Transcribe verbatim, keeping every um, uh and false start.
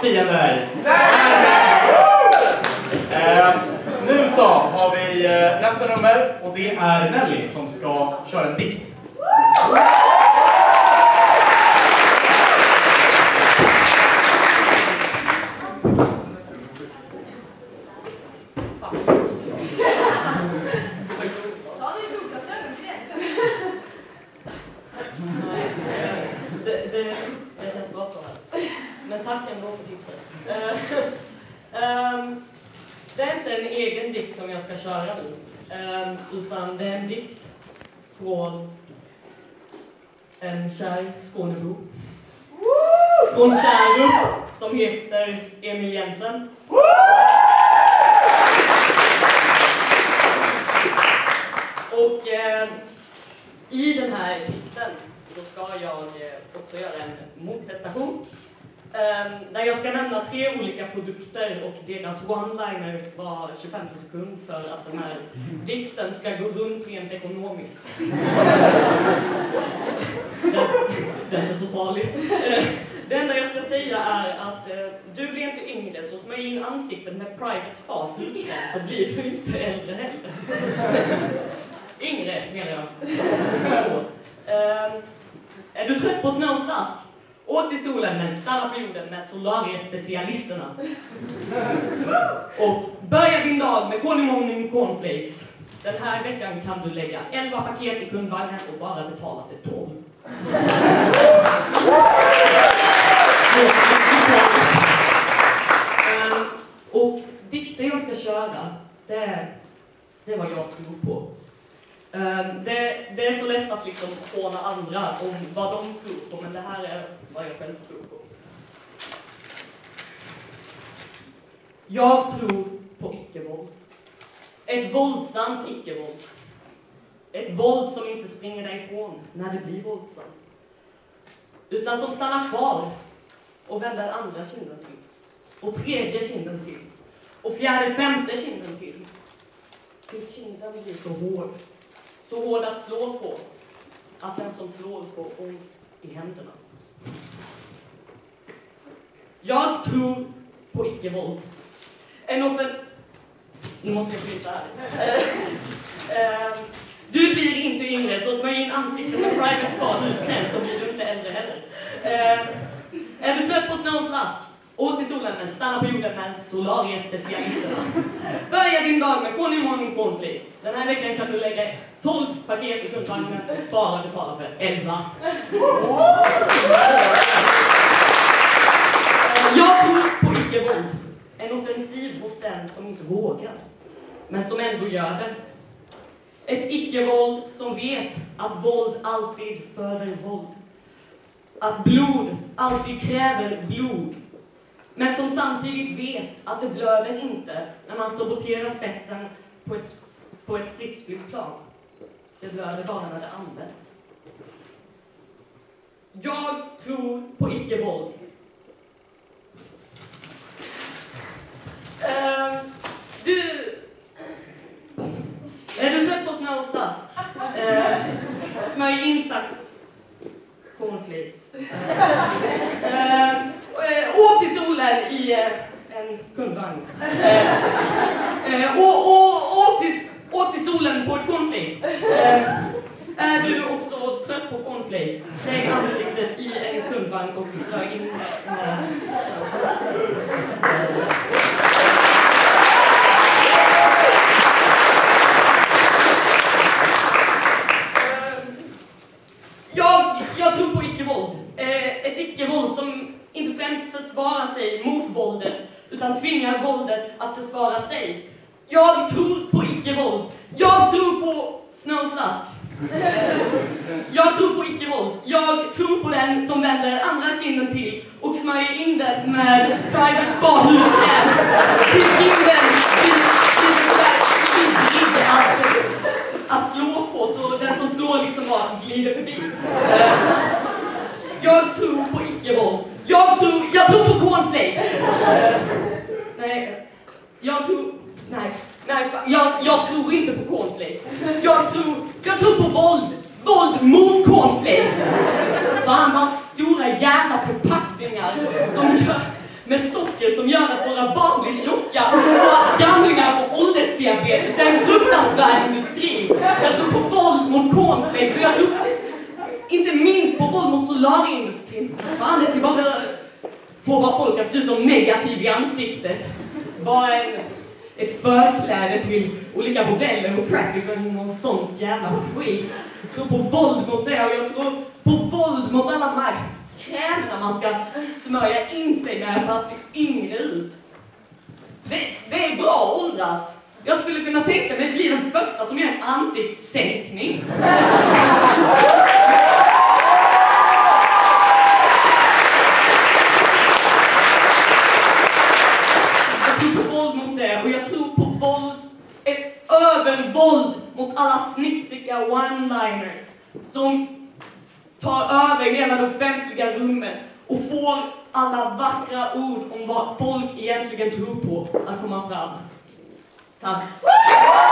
fiender. Eh, nu så har vi eh, nästa nummer och det är Nelly som ska köra en dikt. Det, det, det känns bra så här. Men tack ändå för tipset. Uh, um, det är inte en egen dikt som jag ska köra nu. Um, utan det är en dikt från en kär Skånebo. Från Kärrup som heter Emil Jensen. Och uh, i den här dikten så ska jag också göra en motprestation. Um, där jag ska nämna tre olika produkter och deras one-liners var tjugofemte sekund för att den här dikten ska gå runt rent ekonomiskt. det, det är inte så farligt. Det enda jag ska säga är att uh, du blir inte yngre, så smörj in ansiktet med private spa så blir du inte äldre heller. Yngre menar jag. Uh, är du trött på snöns rask? Åt till solen men stanna på jorden med Solaris-specialisterna. Och börja din dag med Konimorning Cornflakes. Den här veckan kan du lägga elva paket i kundvagnen och bara betala för tolv. um, och dikten jag ska köra, det är, det är vad jag tror på. Um, det, det är så lätt att liksom håna andra om vad de tror på, men det här är vad jag själv tror på. Jag tror på icke-våld. Ett våldsamt icke-våld. Ett våld som inte springer därifrån när det blir våldsamt. Utan som stannar kvar och vänder andra kinden till. Och tredje kinden till. Och fjärde, femte kinden till. Tills kinden blir så hård. Så hård att slå på att den som slår får ont i händerna. Jag tror på icke-våld. En offen... Nu måste jag flytta här. uh, du blir inte yngre, så smörj in ansiktet med private spa utknäll så blir du inte äldre heller. Uh, är du trött på snöns rask? Åt till solen men stanna på jorden med Solaris-specialisterna. Börja din dag med Konimorning Cornflakes. Den här veckan kan du lägga tolv paket i kundvagnen och bara betala för elva. Jag tror på icke-våld. En offensiv hos den som inte vågar, men som ändå gör det. Ett icke-våld som vet att våld alltid föder våld. Att blod alltid kräver blod. Men som samtidigt vet att det blöder inte när man saboterar spetsen på ett, på ett stridsflygplan. Det blöder bara när det används. Jag tror på icke-våld. Uh, du... Är du trött på snö och stask? Uh, smörj in sack... Cornflakes. Uh, uh, åk till solen i uh, en kundvagn. Uh, uh, och, och, åk, till, åk till solen på ett cornflakes. Uh, är du också trött på cornflakes? Lägg ansiktet i en kundvagn och slå in med... Jag, jag tror på icke-våld. Eh, ett icke-våld som inte främst försvarar sig mot våldet, utan tvingar våldet att försvara sig. Jag tror på icke-våld. Jag tror på snöns rask. Eh, jag tror på icke-våld. Jag tror på den som vänder andra kinden till och smörjer in den med private spa-hudkräm till kinden till, till, till, till, till att, att slå på, så den som slår liksom bara glider förbi. Uh, jag tror på icke-våld. Jag tror, jag tror på cornflakes. Uh, nej, jag tror, nej, nej, jag, jag tror inte på cornflakes. Jag tror, jag tror på våld. Våld mot cornflakes. Fan vad stora jävla förpackningar som gör med socker som gör att våra barn blir tjocka och att gamlingar får åldersdiabetes. Det är en fruktansvärd industri. Jag tror på våld mot cornflakes och jag tror inte minst på våld mot solarindustrin. Fan, det ska bara få vara folk att se ut som negativ i ansiktet. Bara en, ett förkläde till olika modeller och traffic och något sånt jävla skit. Jag tror på våld mot det och jag tror på våld mot alla de här krämerna man ska smörja in sig med för att se yngre ut. Det, det är bra att åldras. Jag skulle kunna tänka mig bli den första som gör en ansiktssänkning. Jag tror på våld mot det och jag tror på våld, ett övervåld mot alla snitsiga one-liners som tar över hela det offentliga rummet och får alla vackra ord om vad folk egentligen tror på att komma fram. Tack.